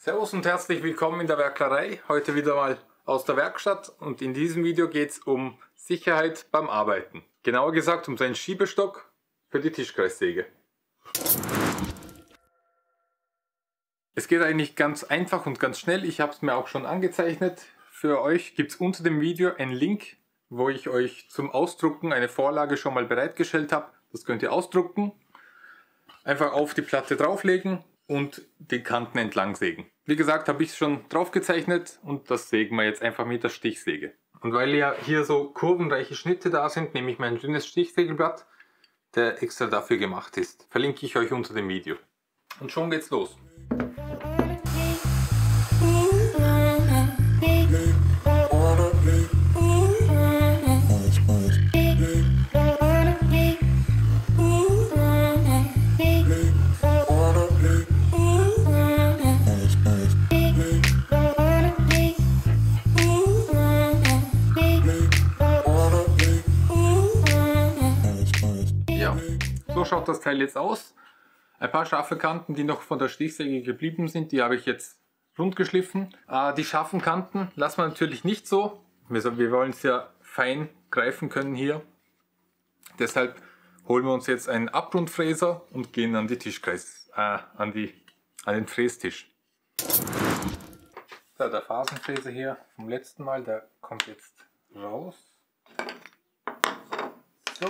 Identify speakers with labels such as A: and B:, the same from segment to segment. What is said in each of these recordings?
A: Servus und herzlich willkommen in der Werklerei. Heute wieder mal aus der Werkstatt und in diesem Video geht es um Sicherheit beim Arbeiten. Genauer gesagt um seinen Schiebestock für die Tischkreissäge. Es geht eigentlich ganz einfach und ganz schnell. Ich habe es mir auch schon angezeichnet. Für euch gibt es unter dem Video einen Link, wo ich euch zum Ausdrucken eine Vorlage schon mal bereitgestellt habe. Das könnt ihr ausdrucken. Einfach auf die Platte drauflegen und die Kanten entlang sägen. Wie gesagt, habe ich es schon drauf gezeichnet und das sägen wir jetzt einfach mit der Stichsäge. Und weil ja hier so kurvenreiche Schnitte da sind, nehme ich mein dünnes Stichsägeblatt, der extra dafür gemacht ist. Verlinke ich euch unter dem Video. Und schon geht's los. So schaut das Teil jetzt aus. Ein paar scharfe Kanten, die noch von der Stichsäge geblieben sind, die habe ich jetzt rund geschliffen. Die scharfen Kanten lassen wir natürlich nicht so. Wir wollen es ja fein greifen können hier. Deshalb holen wir uns jetzt einen Abrundfräser und gehen an die an den Frästisch. So, der Phasenfräser hier vom letzten Mal, der kommt jetzt raus. So.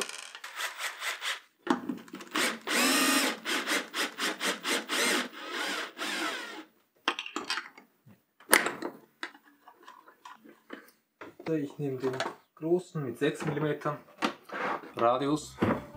A: Ich nehme den großen mit 6 mm Radius.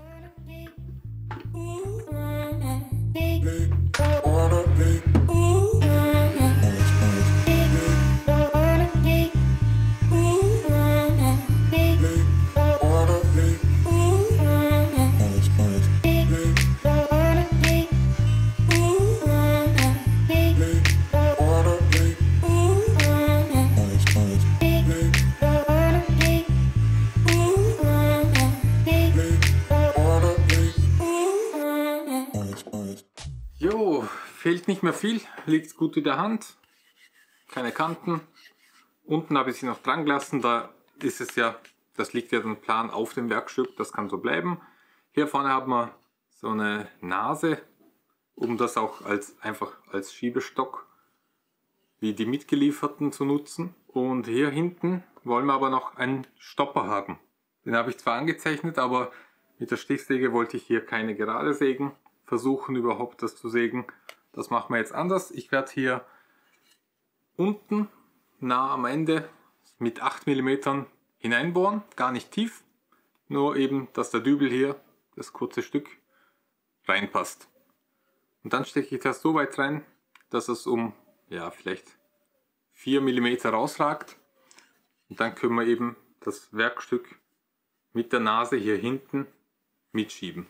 A: Jo, fehlt nicht mehr viel, liegt gut in der Hand, keine Kanten. Unten habe ich sie noch dran gelassen, da ist es ja, das liegt ja dann plan auf dem Werkstück, das kann so bleiben. Hier vorne haben wir so eine Nase, um das auch einfach als Schiebestock wie die mitgelieferten zu nutzen. Und hier hinten wollen wir aber noch einen Stopper haben. Den habe ich zwar angezeichnet, aber mit der Stichsäge wollte ich hier keine gerade sägen. Versuchen überhaupt das zu sägen. Das machen wir jetzt anders. Ich werde hier unten nah am Ende mit 8 mm hineinbohren, gar nicht tief, nur eben, dass der Dübel hier, das kurze Stück, reinpasst. Und dann stecke ich das so weit rein, dass es um ja vielleicht 4 mm rausragt. Und dann können wir eben das Werkstück mit der Nase hier hinten mitschieben.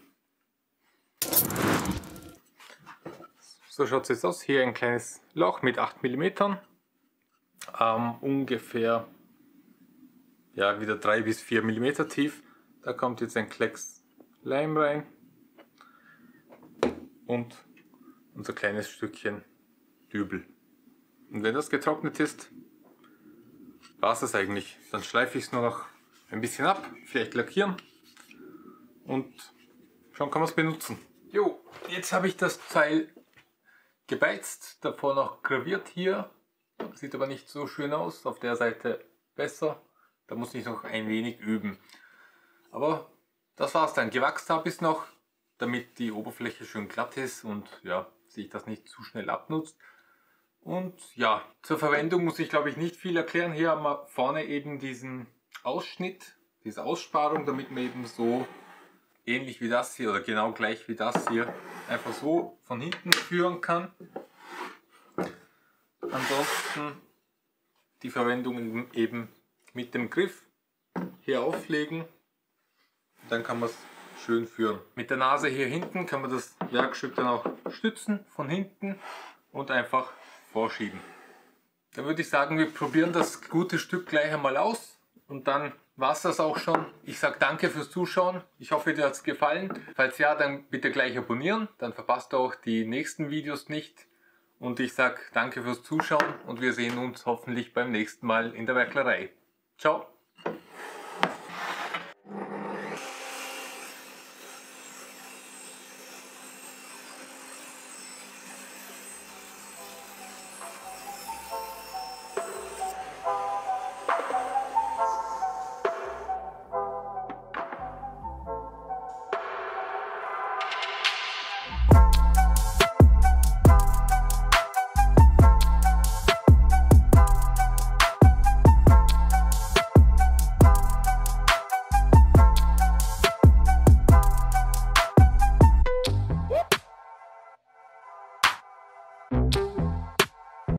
A: So schaut es jetzt aus. Hier ein kleines Loch mit 8 mm. Ungefähr ja, wieder 3 bis 4 mm tief. Da kommt jetzt ein Klecks Leim rein. Und unser kleines Stückchen Dübel. Und wenn das getrocknet ist, war es das eigentlich. Dann schleife ich es nur noch ein bisschen ab, vielleicht lackieren. Und schon kann man es benutzen. Jo, jetzt habe ich das Teil gebeizt, davor noch graviert hier, sieht aber nicht so schön aus, auf der Seite besser, da muss ich noch ein wenig üben. Aber das war's dann, gewachst habe ich es noch, damit die Oberfläche schön glatt ist und ja, sich das nicht zu schnell abnutzt. Und ja, zur Verwendung muss ich glaube ich nicht viel erklären, hier haben wir vorne eben diesen Ausschnitt, diese Aussparung, damit man eben so ähnlich wie das hier oder genau gleich wie das hier einfach so von hinten führen kann. Ansonsten die Verwendung eben mit dem Griff hier auflegen, dann kann man es schön führen. Mit der Nase hier hinten kann man das Werkstück dann auch stützen von hinten und einfach vorschieben. Dann würde ich sagen, wir probieren das gute Stück gleich einmal aus und dann war es das auch schon. Ich sage danke fürs Zuschauen. Ich hoffe, dir hat es gefallen. Falls ja, dann bitte gleich abonnieren. Dann verpasst ihr auch die nächsten Videos nicht. Und ich sage danke fürs Zuschauen und wir sehen uns hoffentlich beim nächsten Mal in der Werklerei. Ciao!